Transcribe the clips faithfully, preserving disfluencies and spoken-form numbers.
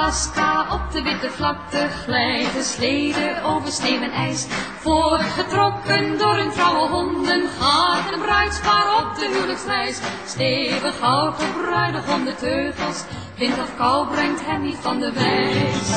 Alaska op de witte vlakte glijdt de slede over sneeuw en ijs. Voortgetrokken door hun trouwe honden gaat een bruidspaar op de huwelijksreis. Stevig houdt de bruidegom de teugels, wind of kou brengt hem niet van de wijs.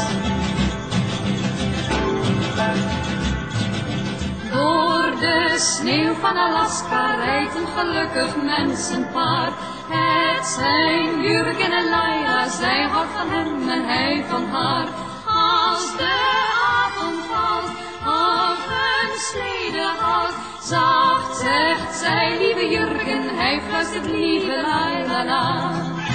Door de sneeuw van Alaska rijdt een gelukkig mensenpaar. Het zijn Jurgen en Laila, zij houdt van hem en hij van haar. Als de avond valt, op een slede houdt, zacht zegt zij, lieve Jurgen, hij fluistert, lieve Laila na.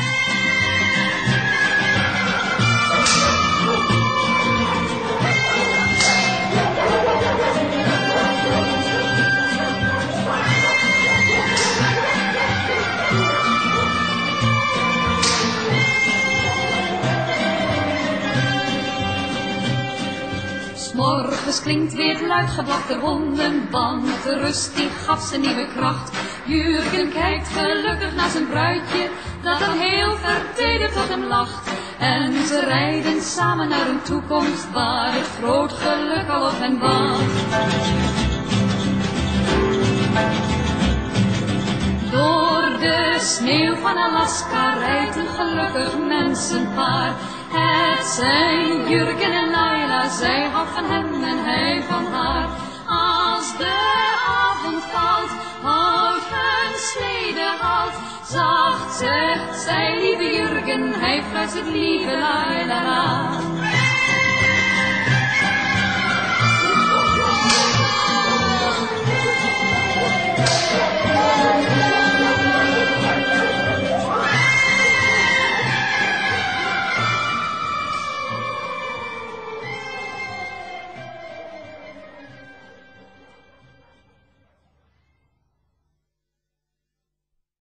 Morgens klinkt weer het luid geblaf der honden, want de rust die gaf zijn nieuwe kracht. Jurgen kijkt gelukkig naar zijn bruidje, dat al heel vertederd tot hem lacht. En ze rijden samen naar een toekomst, waar het groot geluk al op hen wacht. Door de sneeuw van Alaska rijdt een gelukkig mensenpaar. Het zijn Jurgen en Laila, zij houdt van hem en hij van haar. Als de avond valt, houdt hun slede halt, zacht zegt zij, lieve Jurgen, hij fluistert, lieve Laila na.